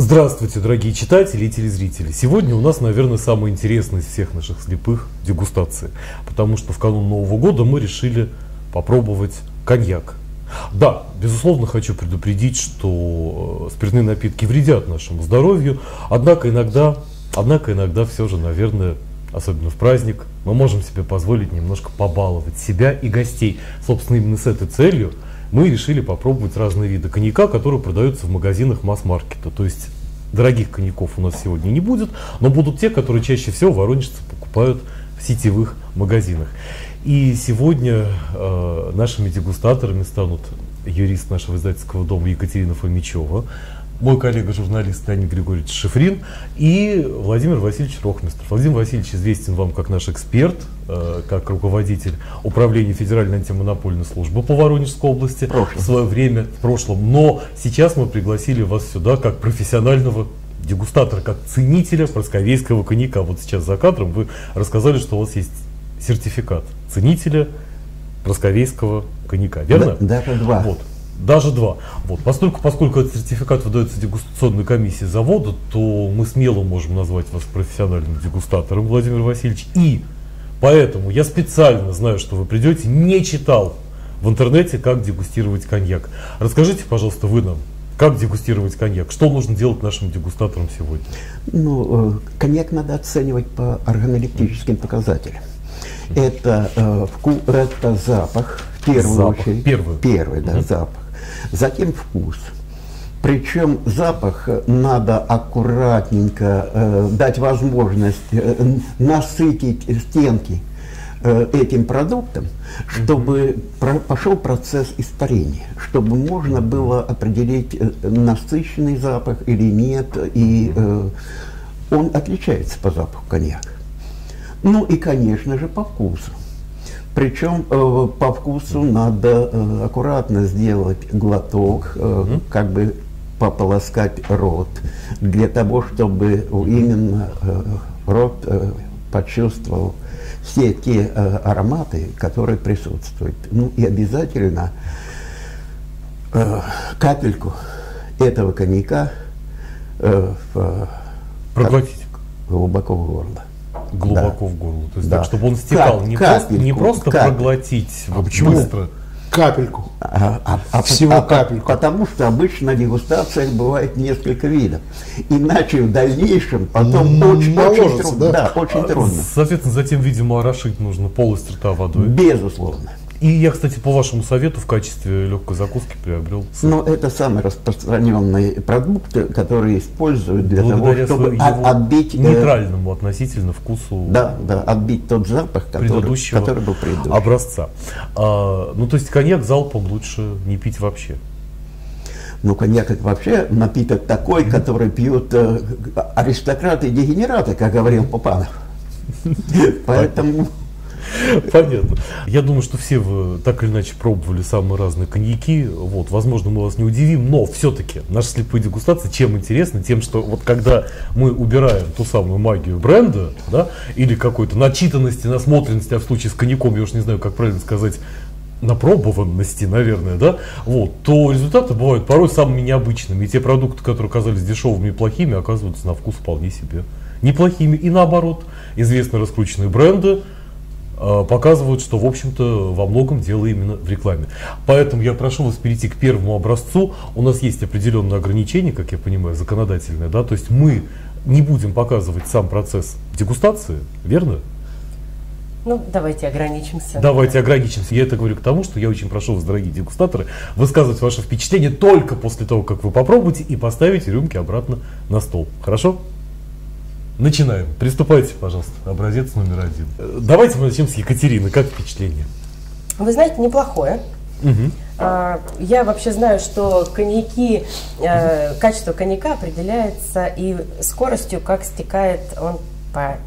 Здравствуйте, дорогие читатели и телезрители. Сегодня у нас, наверное, самая интересная из всех наших слепых дегустаций, потому что в канун Нового года мы решили попробовать коньяк. Да, безусловно, хочу предупредить, что спиртные напитки вредят нашему здоровью, однако иногда все же, наверное, особенно в праздник, мы можем себе позволить немножко побаловать себя и гостей. Собственно, именно с этой целью мы решили попробовать разные виды коньяка, которые продаются в магазинах масс-маркета. То есть дорогих коньяков у нас сегодня не будет, но будут те, которые чаще всего воронежцы покупают в сетевых магазинах. И сегодня нашими дегустаторами станут юрист нашего издательского дома Екатерина Фомичева, мой коллега-журналист Леонид Григорьевич Шифрин и Владимир Васильевич Рохмистр. Владимир Васильевич известен вам как наш эксперт, как руководитель управления Федеральной антимонопольной службы по Воронежской области в свое время, в прошлом. Но сейчас мы пригласили вас сюда как профессионального дегустатора, как ценителя просковейского коньяка. Вот сейчас за кадром вы рассказали, что у вас есть сертификат ценителя просковейского коньяка, верно? Даже два. Вот. Даже два. Вот. Поскольку этот сертификат выдается дегустационной комиссией завода, то мы смело можем назвать вас профессиональным дегустатором, Владимир Васильевич. И поэтому я специально знаю, что вы придете, не читал в интернете, как дегустировать коньяк. Расскажите, пожалуйста, вы нам, как дегустировать коньяк? Что нужно делать нашим дегустаторам сегодня? Ну, коньяк надо оценивать по органолептическим показателям. Это вкус, это запах, в первую очередь. Первый, да, запах. Затем вкус. Причем запах надо аккуратненько дать возможность насытить стенки этим продуктом, чтобы пошел процесс испарения, чтобы можно было определить, насыщенный запах или нет, и он отличается по запаху коньяка. Ну и, конечно же, по вкусу. Причем по вкусу надо аккуратно сделать глоток, как бы пополоскать рот, для того, чтобы именно рот почувствовал все те ароматы, которые присутствуют. Ну и обязательно капельку этого коньяка проглотить глубоко в горло. Глубоко да. в горло. То есть да. Так, чтобы он стекал, не просто проглотить почему? Быстро. Капельку. Всего капельку. Потому что обычно на дегустациях бывает несколько видов. Иначе в дальнейшем потом очень трудно. Да, очень трудно. Соответственно, затем, видимо, орошить нужно полость рта водой. Безусловно. И я, кстати, по вашему совету в качестве легкой закуски приобрел сыр. Но это самый распространенный продукт, который используют для того, чтобы отбить нейтральному относительно вкусу. Да, отбить тот запах, который был предыдущий. Образца. Ну, то есть коньяк залпом лучше не пить вообще. Ну, коньяк это вообще напиток такой, который пьют аристократы и дегенераты, как говорил Папанов. Поэтому... Понятно. Я думаю, что все вы так или иначе пробовали самые разные коньяки. Вот, возможно, мы вас не удивим, но все-таки наша слепая дегустация чем интересна? Тем, что вот когда мы убираем ту самую магию бренда, да, или какой-то начитанности, насмотренности, а в случае с коньяком, я уж не знаю, как правильно сказать, напробованности, наверное, да, вот, то результаты бывают порой самыми необычными. И те продукты, которые казались дешевыми и плохими, оказываются на вкус вполне себе неплохими. И наоборот, известно раскрученные бренды показывают, что, в общем-то, во многом дело именно в рекламе. Поэтому я прошу вас перейти к первому образцу. У нас есть определенные ограничения, как я понимаю, законодательные, да, то есть мы не будем показывать сам процесс дегустации, верно? Ну, давайте ограничимся. Давайте ограничимся. Я это говорю к тому, что я очень прошу вас, дорогие дегустаторы, высказывать ваши впечатления только после того, как вы попробуете и поставите рюмки обратно на стол. Хорошо? Начинаем. Приступайте, пожалуйста. Образец номер 1. Давайте мы начнем с Екатерины. Как впечатление? Вы знаете, неплохое. Я вообще знаю, что коньяки, качество коньяка определяется и скоростью, как стекает он по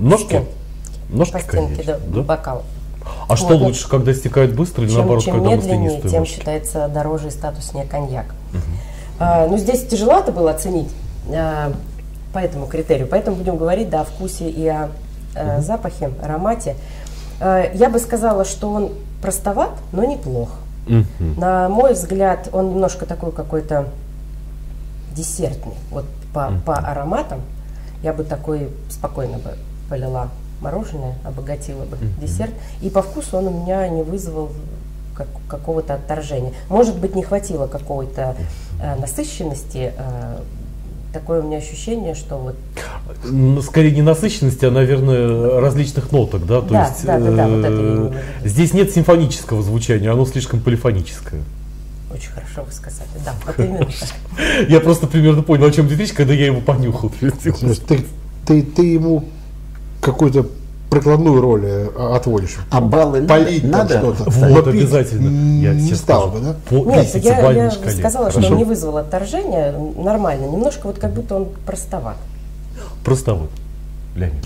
стенке до бокала. А что лучше, когда стекает быстро или наоборот, когда медленнее, тем считается дороже и статуснее коньяк. Но здесь тяжеловато было оценить по этому критерию, поэтому будем говорить, да, о вкусе и о запахе, аромате. Я бы сказала, что он простоват, но неплох. На мой взгляд, он немножко такой какой-то десертный. Вот по ароматам я бы такой спокойно бы полила мороженое, обогатила бы десерт. И по вкусу он у меня не вызвал какого-то отторжения. Может быть, не хватило какой-то насыщенности. Такое у меня ощущение, что вот... Скорее не насыщенности, а, наверное, различных ноток, да? То есть, вот это здесь нет симфонического звучания, оно слишком полифоническое. Очень хорошо вы сказали, да, вот именно так. Я просто примерно понял, о чем идет речь, когда я его понюхал. Ты ему какую-то прикладную роль отводишь. А баллы полить надо? Вот обязательно. Я не стал бы, да? Нет, я шкале. сказала, что он не вызвал отторжения, нормально. Немножко вот как будто он простоват. Простоват, Леонид.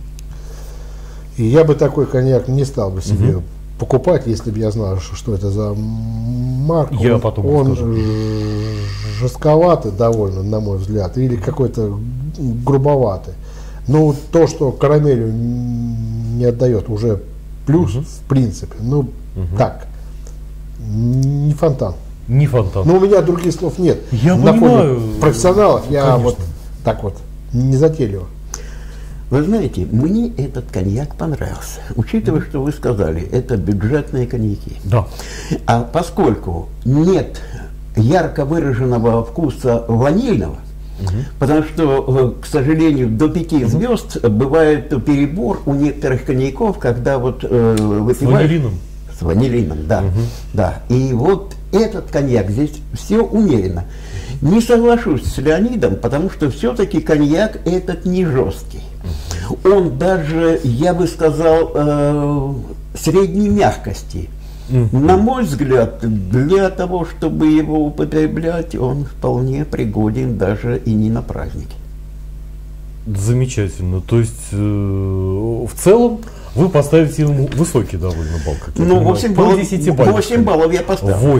И я бы такой коньяк не стал бы себе покупать, если бы я знал, что это за марка. Я потом он скажу. жестковатый довольно, на мой взгляд, или какой-то грубоватый. Ну, то, что карамелью не отдает, уже плюс, в принципе. Ну, так, не фонтан. Не фонтан. Но у меня других слов нет. Я на понимаю. фоне профессионалов я Конечно. вот так вот не затейливо. Вы знаете, мне этот коньяк понравился. Учитывая, что вы сказали, это бюджетные коньяки. Да. А поскольку нет ярко выраженного вкуса ванильного, потому что, к сожалению, до 5 звезд бывает перебор у некоторых коньяков, когда вот выпиваешь... С ванилином. С ванилином, да. Да. И вот этот коньяк здесь все умеренно. Не соглашусь с Леонидом, потому что все-таки коньяк этот не жесткий. Он даже, я бы сказал, средней мягкости. На мой взгляд, для того, чтобы его употреблять, он вполне пригоден даже и не на праздники. Замечательно. То есть, в целом, вы поставите ему высокий довольно балл. Как я Ну, понимаю. 8 По баллов, 10-бальной 8 шкале. баллов я поставил. 8.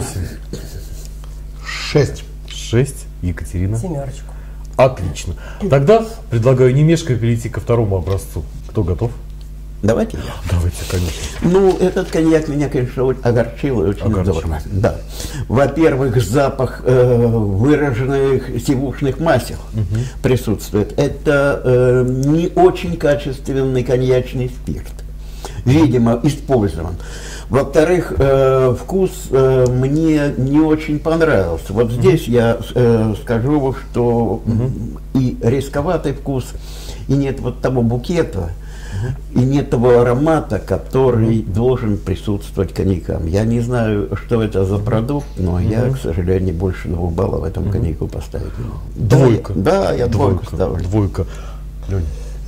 6. 6. Екатерина. 7. Отлично. Тогда предлагаю не мешкая перейти ко второму образцу. Кто готов? Давайте я. Давайте, конечно. Ну, этот коньяк меня, конечно, огорчил и очень здорово. Да. Во-первых, запах выраженных сивушных масел присутствует. Это не очень качественный коньячный спирт. Видимо, использован. Во-вторых, вкус мне не очень понравился. Вот здесь я скажу, что и рисковатый вкус, и нет вот того букета, и нет того аромата, который должен присутствовать коньякам. Я не знаю, что это за продукт, но я, к сожалению, больше 2 баллов этом коньяку поставить не могу. Двойка. Да, я двойку ставлю. Двойка. Лёнь.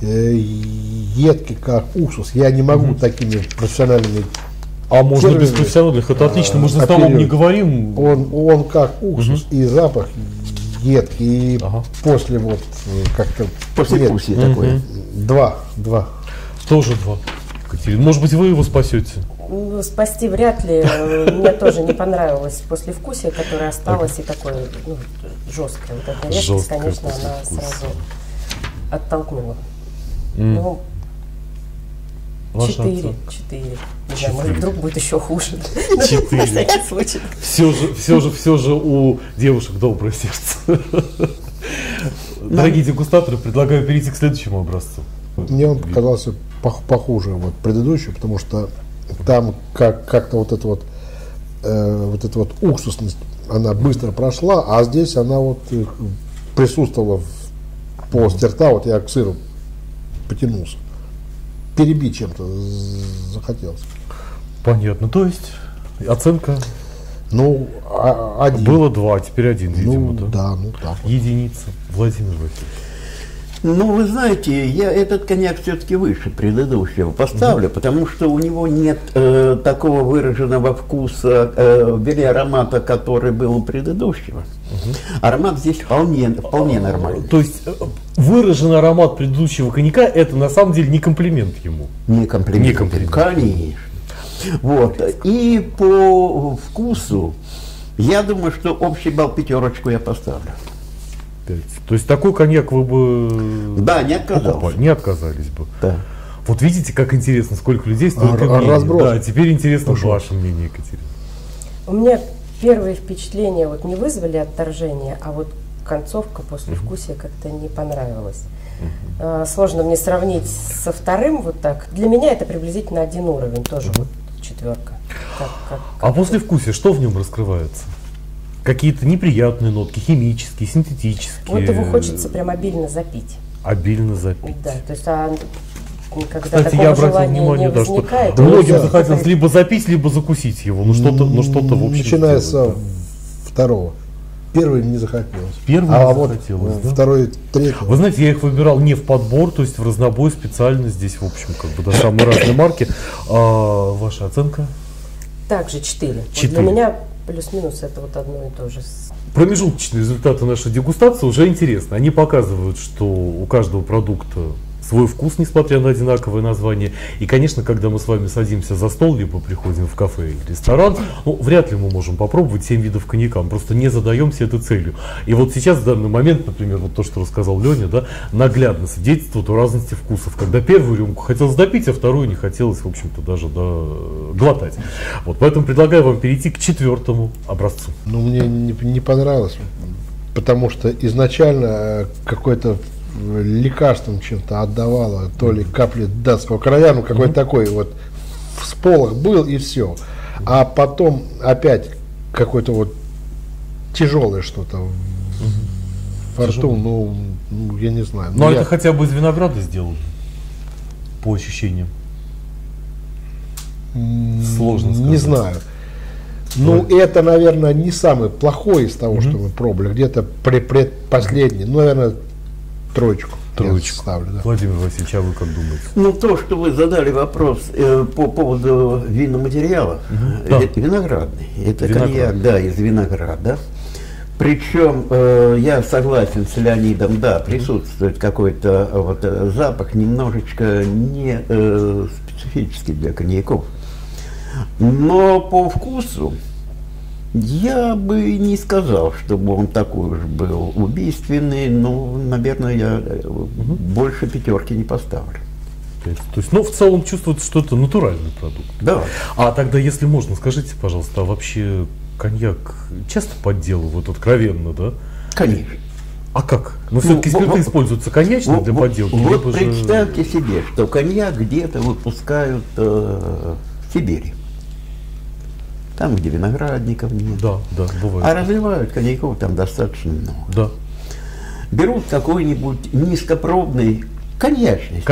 Едкий как уксус. Я не могу такими профессиональными... А можно без профессиональных, это отлично, мы же за столом не говорим. Он как уксус, и запах едкий, и после вот как-то... Послевкусие такое. 2. Тоже 2. Екатерина, может быть, вы его спасете? Ну, спасти вряд ли. Мне тоже не понравилось послевкусие, которое осталось, и такое жесткое. Вот эта резкость, Жесткое конечно, она послевкусие. сразу оттолкнула. Ну, Ваша 4. оценка? 4. Не знаю, может, вдруг будет еще хуже. 4. На всякий случай. Все же у девушек доброе сердце. Дорогие дегустаторы, предлагаю перейти к следующему образцу. Мне он показался похуже вот предыдущий, потому что там как-то вот эта вот уксусность, она быстро прошла, а здесь она вот присутствовала в полости рта, вот я к сыру потянулся. Перебить чем-то захотелось. Понятно. То есть оценка Ну, 1. было 2, теперь 1, видимо, Ну, да? да, ну так. Единица. Владимир Васильевич. Ну, вы знаете, я этот коньяк все-таки выше предыдущего поставлю, потому что у него нет такого выраженного вкуса, вернее, аромата, который был у предыдущего. Аромат здесь вполне нормальный. То есть выраженный аромат предыдущего коньяка, это на самом деле не комплимент ему. Не комплимент. Не комплимент. Конечно. Вот. И по вкусу, я думаю, что общий балл 5 я поставлю. 5. То есть такой коньяк вы бы Да, не отказался. покупали, не отказались бы. Да. Вот видите, как интересно, сколько людей, столько мнений. разброс. Да, теперь интересно ваше мнение, Екатерина. У меня первые впечатления вот не вызвали отторжения, а вот концовка, послевкусие как-то не понравилось. Сложно мне сравнить со вторым вот так. Для меня это приблизительно один уровень, тоже вот 4. А послевкусие, что в нем раскрывается? Какие-то неприятные нотки, химические, синтетические? Вот его хочется прям обильно запить. Обильно запить. Да, то есть когда кстати, такого я обратил желания внимание, не да, что возникает, многим захотелось либо запить, либо закусить его. Ну что-то в общем. Начиная с сделать, второго. Первый не захотелось. Первый не захотелось, да? Второй, третий. Вы знаете, я их выбирал не в подбор, то есть в разнобой специально здесь, в общем, как бы, да, самые разные марки. Ваша оценка? Также 4. Вот 4. для меня плюс-минус это вот одно и то же. Промежуточные результаты нашей дегустации уже интересны. Они показывают, что у каждого продукта свой вкус, несмотря на одинаковое название. И, конечно, когда мы с вами садимся за стол, либо приходим в кафе или ресторан, ну, вряд ли мы можем попробовать 7 видов коньяка. Мы просто не задаемся этой целью. И вот сейчас, в данный момент, например, вот то, что рассказал Леня, да, наглядно свидетельствует о разности вкусов. Когда первую рюмку хотелось допить, а вторую не хотелось, в общем-то, даже глотать. Вот, поэтому предлагаю вам перейти к 4-му образцу. Ну, мне не понравилось, потому что изначально какой-то лекарством чем-то отдавало, то ли капли датского короля, ну какой-то такой вот всполох был и все. А потом опять какое-то вот тяжелое что-то во рту, ну я не знаю. Но это хотя бы из винограда сделано, по ощущениям. Сложно сказать. Не знаю. Ну, это, наверное, не самый плохой из того, что мы пробовали. Где-то предпоследний, ну, наверное, троечку ставлю. Да. Владимир Васильевич, а вы как думаете? Ну, то, что вы задали вопрос по поводу виноматериалов, это виноградный. Это коньяк, да, из винограда. Причем я согласен с Леонидом, да, присутствует какой-то вот запах немножечко не специфический для коньяков. Но по вкусу я бы не сказал, чтобы он такой уж был убийственный, но, наверное, я больше 5 не поставлю. То есть, ну, в целом чувствуется, что это натуральный продукт. Да. А тогда, если можно, скажите, пожалуйста, а вообще коньяк часто подделывают откровенно, да? Конечно. А как? Но все-таки спирты используются коньячные для подделки? Вот представьте себе, что коньяк где-то выпускают в Сибири. Там, где виноградников нет. Да, бывает. А разливают коньяков там достаточно много. Да. Берут какой-нибудь низкопробный коньячный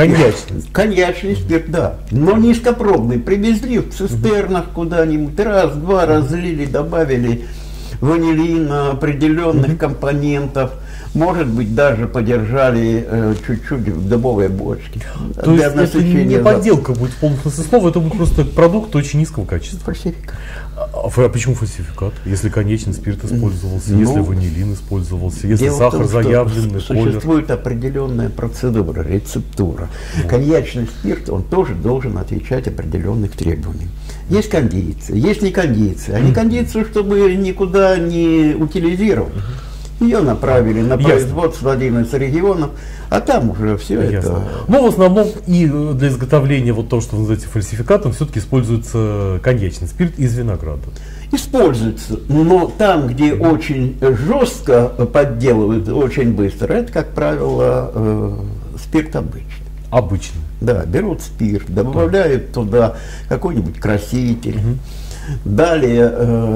спирт, да, но низкопробный. Привезли в цистернах куда-нибудь, раз-два разлили, добавили ванилин определенных компонентов. Может быть, даже подержали чуть-чуть в дубовой бочке. То есть это не подделка будет в полном смысле слова, это будет просто продукт очень низкого качества. Фальсификат. А почему фальсификат? Если коньячный спирт использовался, если ванилин использовался, если сахар заявленный, существует определенная процедура, рецептура. Коньячный спирт, он тоже должен отвечать определенных требованиям. Есть кондиция, есть не кондиция. А не кондицию, чтобы никуда не утилизировать. Ее направили на производство один из регионов, а там уже все это... Но в основном и для изготовления вот того, что вы называете фальсификатом, все-таки используется коньячный спирт из винограда. Используется, но там, где очень жестко подделывают, очень быстро, это, как правило, спирт обычный. Обычный. Да, берут спирт, добавляют туда какой-нибудь краситель, далее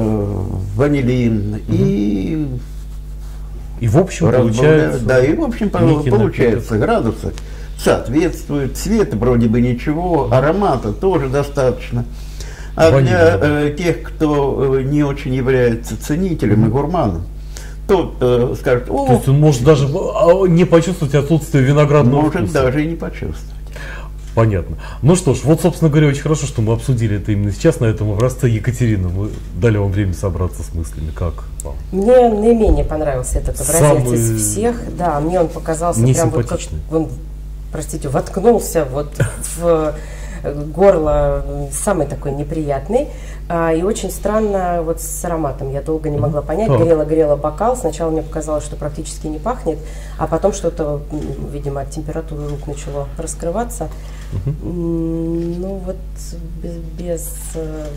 ванилин и в общем получается... Да, и в общем получается градусы соответствуют, цвет вроде бы ничего, аромата тоже достаточно. А для тех, кто не очень является ценителем и гурманом, тот скажет: о, то есть он может даже не почувствовать отсутствие виноградного вкуса. Может даже и не почувствовать. Понятно. Ну что ж, вот, собственно говоря, очень хорошо, что мы обсудили это именно сейчас на этом образце. Екатерина, мы дали вам время собраться с мыслями. Как вам? Мне наименее понравился этот образец из всех. Да, мне он показался прям вот как он, простите, воткнулся вот в горло, самый такой неприятный. И очень странно вот с ароматом. Я долго не могла понять. Грела бокал. Сначала мне показалось, что практически не пахнет, а потом что-то, видимо, от температуры рук начало раскрываться. Ну вот без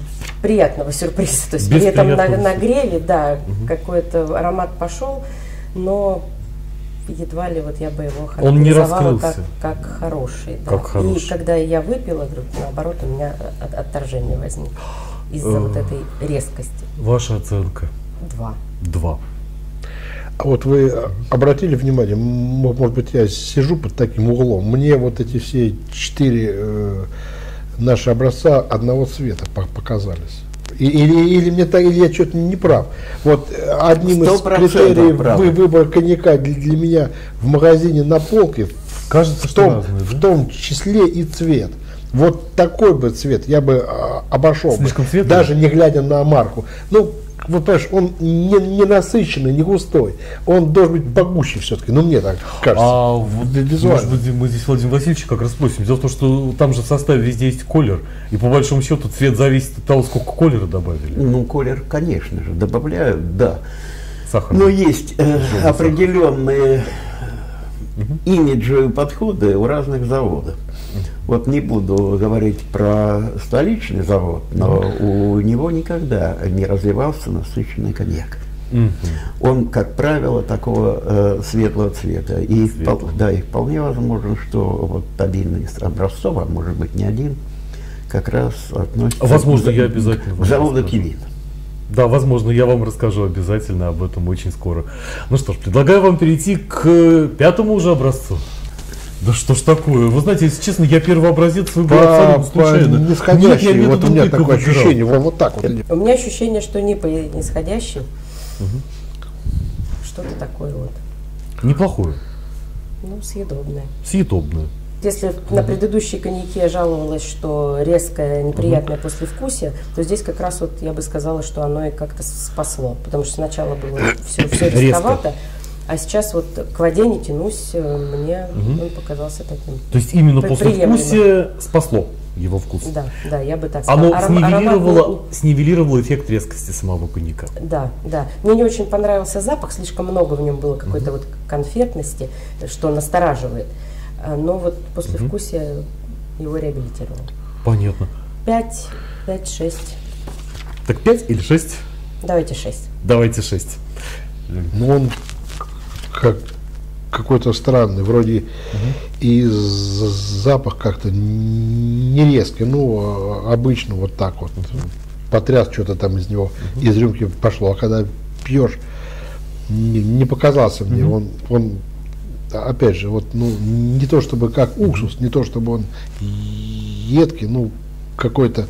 приятного сюрприза. То есть при этом нагреве, да, какой-то аромат пошел, но едва ли вот я бы его Он не характеризовала раскрылся. как хороший. Да. Как хороший. И когда я выпила, вдруг, наоборот, у меня отторжение возникло из-за вот этой резкости. Ваша оценка? 2. 2. А вот вы обратили внимание, может быть, я сижу под таким углом, мне вот эти все 4 наши образца одного цвета показались. Или мне так, или я что-то не прав. Вот одним из 100% критериев правы. выбора коньяка для меня в магазине на полке Кажется, что разные, в том числе и цвет. Вот такой бы цвет я бы обошел бы, Слишком светлый? даже не глядя на марку. Ну, вот понимаешь, он не насыщенный, не густой. Он должен быть погуще все-таки. Ну, мне так кажется. А вот, Визуально. может быть, мы здесь Владимир Васильевича как раз спросим. Дело в том, что там же в составе везде есть колер, и по большому счету цвет зависит от того, сколько колера добавили. Ну, колер, конечно же, добавляют, да. Сахар. Но есть определенные имиджевые подходы у разных заводов. Вот не буду говорить про столичный завод, но у него никогда не развивался насыщенный коньяк. Он, как правило, такого светлого цвета. И, да, и вполне возможно, что вот один из образцов, а может быть не один, как раз относится Возможно, я обязательно к вам заводу расскажу. Кивин. Да, возможно, я вам расскажу обязательно об этом очень скоро. Ну что ж, предлагаю вам перейти к 5-му уже образцу. Да что ж такое? Вы знаете, если честно, я первый образец выбрал абсолютно случайно. Нисходящий, Нет, я вот у меня методом такое тыка выбирал. ощущение, вот так вот. У меня ощущение, что не по нисходящей. Что-то такое вот. Неплохое, Ну, съедобное. съедобное. Если на предыдущей коньяке я жаловалась, что резкое, неприятное послевкусие, то здесь как раз вот я бы сказала, что оно и как-то спасло. Потому что сначала было все рисковато, а сейчас вот к воде не тянусь, мне он показался таким. То есть именно Приемлемо. послевкусие спасло его вкус. Да, да, я бы так сказала. Оно снивелировало, Аромат снивелировало эффект резкости самого коньяка. Да, да. Мне не очень понравился запах, слишком много в нем было какой-то вот конфетности, что настораживает. Но вот послевкусие его реабилитировало. Понятно. 5, 6. Так 5 или 6? Давайте 6. Давайте 6. Ну, он как какой-то странный, вроде и запах как-то не резкий, ну, обычно вот так вот. Потряс что-то там из него, из рюмки пошло, а когда пьешь, не показался мне, он опять же, вот, ну, не то чтобы как уксус, не то чтобы он едкий, ну, какой-то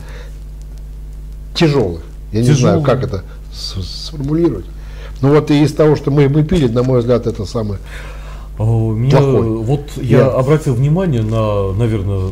тяжелый. Я не знаю, как это сформулировать. Ну вот и из того, что мы пили, на мой взгляд, это самое плохое. Вот я обратил внимание на, наверное,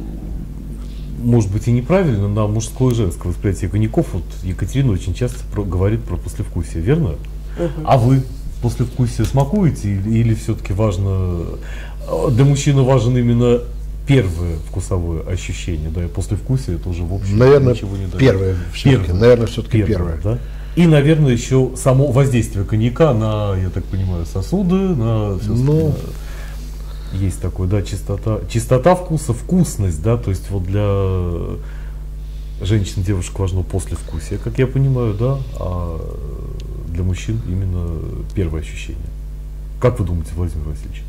может быть и неправильно, на мужское и женское восприятие коньяков. Вот Екатерина очень часто говорит про послевкусие, верно? А вы послевкусие смакуете или все-таки важно, для мужчины важен именно первое вкусовое ощущение, да, и послевкусие это уже в общем наверное, ничего не дает. Первое, наверное, все-таки первое. Да? И, наверное, еще само воздействие коньяка на, я так понимаю, сосуды, на все остальное. Есть такое, да, чистота вкуса, вкусность, да, то есть вот для женщин, девушек важно послевкусие, как я понимаю, да, а для мужчин именно первое ощущение. Как вы думаете, Владимир Васильевич?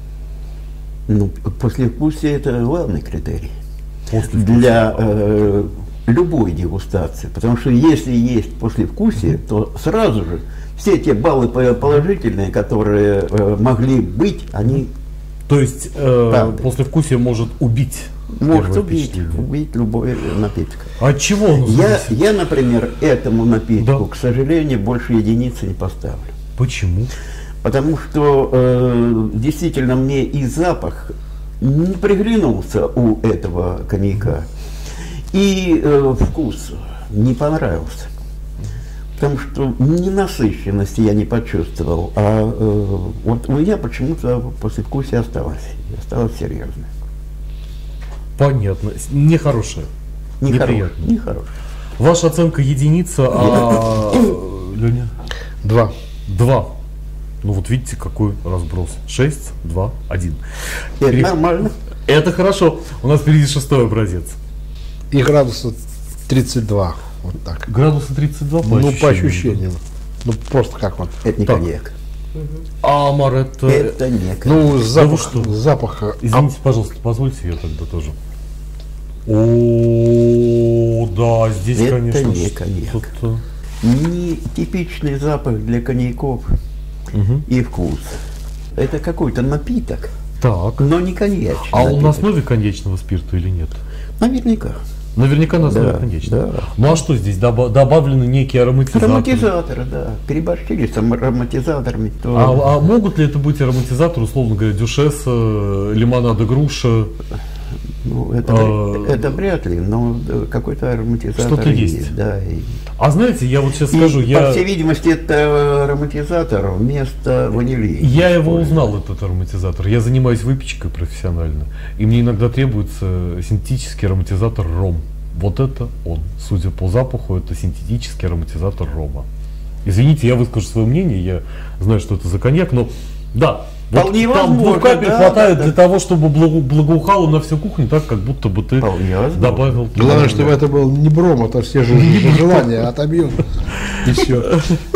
Ну, послевкусие – это главный критерий Послевкусие. для любой дегустации. Потому что если есть послевкусие, то сразу же все те баллы положительные, которые могли быть, они… То есть послевкусие может убить Может первое убить впечатление. любой напиток. А от чего он зависит? Я, например, этому напитку, Да. к сожалению, больше единицы не поставлю. Почему? Потому что действительно мне и запах не приглянулся у этого коньяка, и вкус не понравился. Потому что ненасыщенности я не почувствовал, а вот у меня почему-то послевкусие осталось серьезное. Понятно. Нехорошее. Неприятно. Нехорошее. Ваша оценка единица, а Леня? 2. 2. Ну вот видите, какой разброс. 6, 2, 1. Это нормально. Это хорошо. У нас впереди 6-й образец. И градуса 32. Вот так. Градуса 32 по Ну, ощущениям. по ощущениям. Ну, просто как вот. Это не Так. коньяк. А амаретто... Это не коньяк. Ну, Да вы что? запах. Извините, пожалуйста, позвольте я тогда тоже. О, да, здесь, Это конечно, не коньяк. что-то... Не типичный запах для коньяков и вкус. Это какой-то напиток, Так. но не коньячный. А он на напиток. основе коньячного спирта или нет? Наверняка. Наверняка на основе Да, коньячного. да. Ну а что здесь? Добавлены некие ароматизаторы? Ароматизаторы, да. Переборщили с ароматизаторами. То... А могут ли это быть ароматизаторы, условно говоря, дюшеса, лимонада груша? Ну, это вряд ли, но какой-то ароматизатор Что-то есть. Да, А знаете, я вот сейчас и, скажу, по всей видимости, это ароматизатор вместо ванилии. я его узнал, этот ароматизатор. Я занимаюсь выпечкой профессионально. И мне иногда требуется синтетический ароматизатор ром. Вот это он. Судя по запаху, это синтетический ароматизатор рома. Извините, я выскажу свое мнение. Я знаю, что это за коньяк, но да. Вот Вполне там возможно, 2 капель да, хватает да, для того, чтобы благоухало на всю кухню, так как будто бы ты Вполне возможно. добавил. Главное, чтобы это был не бром, это все же желания отобьют. И все.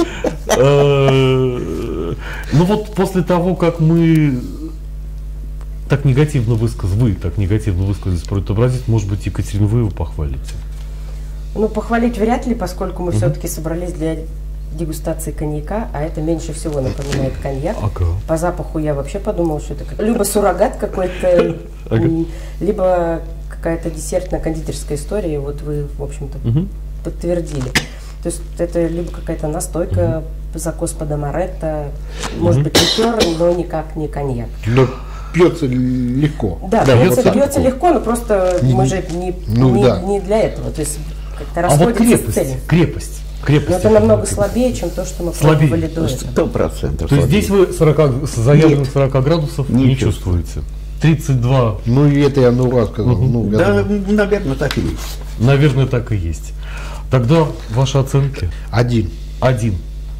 Ну вот после того, как мы так негативно высказались про этот образец, может быть, Екатерина, вы его похвалите? Ну, похвалить вряд ли, поскольку мы все-таки собрались для дегустации коньяка, а это меньше всего напоминает коньяк. Ага. По запаху я вообще подумала, что это либо суррогат какой-то, либо какая-то десертно-кондитерская история, и вот вы, в общем-то, подтвердили. То есть это либо какая-то настойка, закос под амаретто, может быть, ликер, но никак не коньяк. Но пьется легко. Да, пьется легко, но просто мы же не для этого. То есть как-то А вот расходятся с целью. крепость. Но это намного слабее, чем то, что мы пробовали до этого. 100%. То есть здесь вы заявленных 40 градусов не чувствуете? 32. Ну и это я наугад сказал. Ну, я Да, думаю, наверное, так и есть. Наверное, так и есть. Тогда ваши оценки? 1. 1.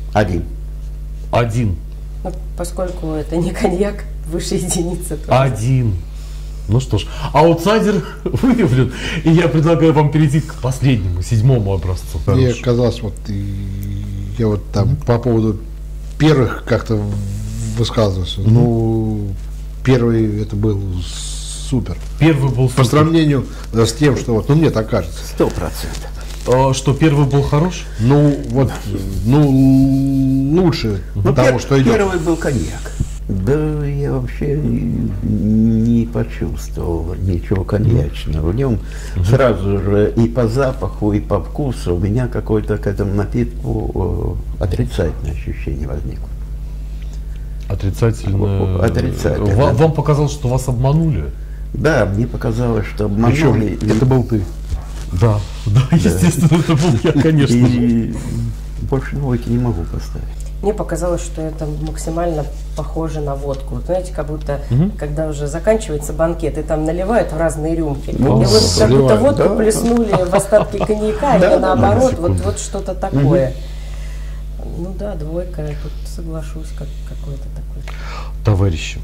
1. Ну, поскольку это не коньяк, выше единицы. 1. Ну что ж, аутсайдер выявлен, и я предлагаю вам перейти к последнему, 7-му образцу. Мне казалось, вот я вот там по поводу первых как-то высказывался. Ну, первый это был супер. Первый был По сравнению с тем, что вот, ну мне так кажется. 100%. Что первый был хорош? Ну, вот, ну, лучше того, что идет. Первый был коньяк. Да, я вообще не почувствовал ничего коньячного. В нем сразу же и по запаху, и по вкусу у меня какое-то к этому напитку отрицательное ощущение возникло. Отрицательное. Отрицательное. Вам показалось, что вас обманули? Да, мне показалось, что Причем обманули. это был ты. Да, естественно, это был я, конечно же. И больше двойки не могу поставить. Мне показалось, что это максимально похоже на водку. Вот, знаете, как будто, когда уже заканчивается банкет, и там наливают в разные рюмки. И вот как будто водку плеснули в остатки коньяка, или наоборот, вот что-то такое. Ну да, двойка, я тут соглашусь, какой-то такой. Товарищи,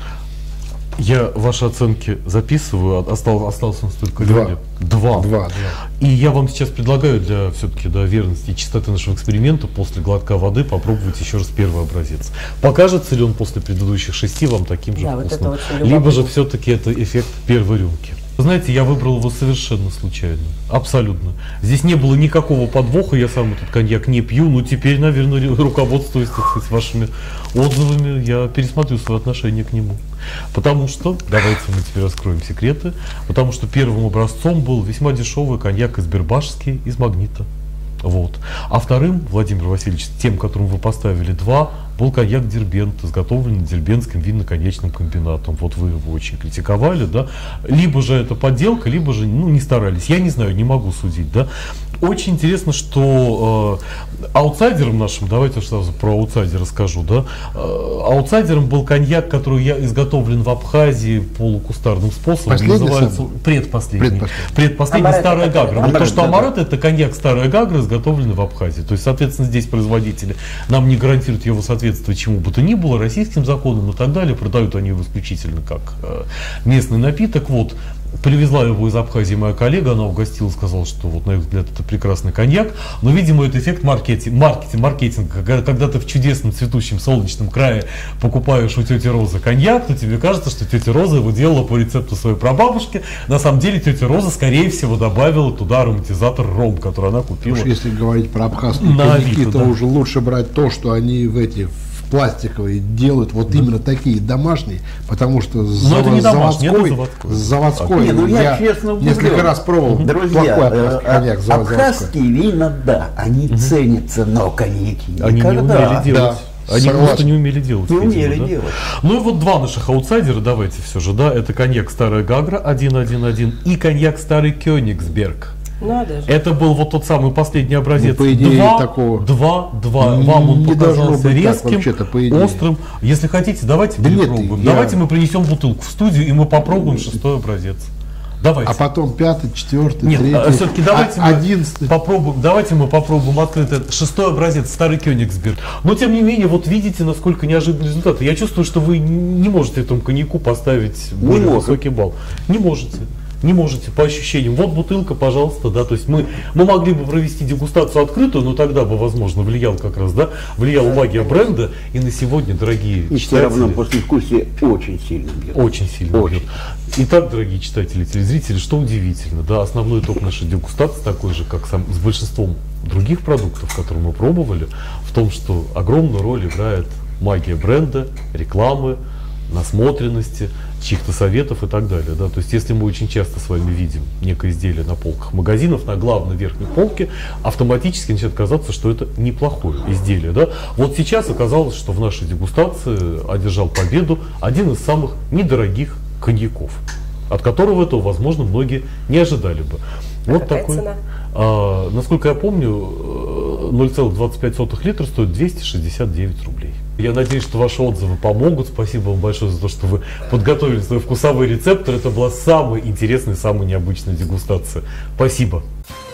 я ваши оценки записываю, осталось у нас только 2. И я вам сейчас предлагаю для все-таки верности и чистоты нашего эксперимента после глотка воды попробовать еще раз первый образец. Покажется ли он после предыдущих 6 вам таким же Да, вкусным? вот это очень Либо же любопытно. все-таки это эффект первой рюмки. Вы знаете, я выбрал его совершенно случайно. Абсолютно. Здесь не было никакого подвоха, я сам этот коньяк не пью, но теперь, наверное, руководствуясь, так сказать, вашими отзывами, я пересмотрю свое отношение к нему. Потому что, давайте мы теперь раскроем секреты, потому что первым образцом был весьма дешевый коньяк из Бербашский, из Магнита. Вот. А вторым, Владимир Васильевич, тем, которым вы поставили 2, был коньяк Дербент, изготовленный Дербентским винно-коньячным комбинатом. Вот вы его очень критиковали, да. Либо же это подделка, либо же не старались. Я не знаю, не могу судить, да. Очень интересно, что аутсайдером нашим, давайте сразу про аутсайдера скажу, да. Аутсайдером был коньяк, который изготовлен в Абхазии полукустарным способом. Последний называется сам? предпоследний. Амаретто Старая какой? Гагра. Вот то, что Амаретто, это коньяк Старая Гагра, изготовленный в Абхазии. То есть, соответственно, здесь производители нам не гарантируют его соответствие чему бы то ни было, российским законам и так далее. Продают они его исключительно как местный напиток. Вот. Привезла его из Абхазии моя коллега, она угостила, сказала, что вот на их взгляд это прекрасный коньяк, но, видимо, это эффект маркетинга, когда ты в чудесном цветущем солнечном крае покупаешь у тети Розы коньяк, то тебе кажется, что тетя Роза его делала по рецепту своей прабабушки. На самом деле тетя Роза, скорее всего, добавила туда ароматизатор ром, который она купила. Уж если говорить про абхазские коньяки, то уже лучше брать то, что они пластиковые делают, вот именно такие домашние, потому что заводской я честно несколько раз пробовал. Друзья, абхазские вина, да, они ценятся, но коньяки они не умели делать. Да. Они просто не умели делать. Не умели делать. Ну и вот два наших аутсайдера, давайте все же, да, это коньяк Старая Гагра 1.1.1 и коньяк Старый Кёнигсберг. Надо же. Это был вот тот самый последний образец. По идее, такого 2. Вам он показался резким, так, острым. Если хотите, давайте перепробуем. Давайте мы принесем бутылку в студию и мы попробуем шестой образец. Давайте. А потом 5-й, 4-й, 3-й. Нет, все-таки давайте 11-й. мы попробуем открыть шестой образец, Старый Кёнигсберг. Но тем не менее, вот видите, насколько неожиданный результат. Я чувствую, что вы не можете этому коньяку поставить более высокий балл. Не можете. Не можете, по ощущениям. Вот бутылка, пожалуйста, да, то есть мы могли бы провести дегустацию открытую, но тогда бы, возможно, влияла магия бренда, и на сегодня, дорогие читатели... все равно послевкусие очень сильно бьет. Очень сильно бьет. Итак, дорогие читатели, телезрители, что удивительно, да, основной итог нашей дегустации такой же, как с большинством других продуктов, которые мы пробовали, в том, что огромную роль играет магия бренда, рекламы, насмотренности, чьих-то советов и так далее. Да? То есть, если мы очень часто с вами видим некое изделие на полках магазинов, на главной верхней полке, автоматически начинает казаться, что это неплохое изделие. Да? Вот сейчас оказалось, что в нашей дегустации одержал победу один из самых недорогих коньяков, от которого этого, возможно, многие не ожидали бы. Вот какая такой. Цена? Насколько я помню, 0,25 литра стоит 269 рублей. Я надеюсь, что ваши отзывы помогут. Спасибо вам большое за то, что вы подготовили свой вкусовой рецептор. Это была самая интересная, самая необычная дегустация. Спасибо.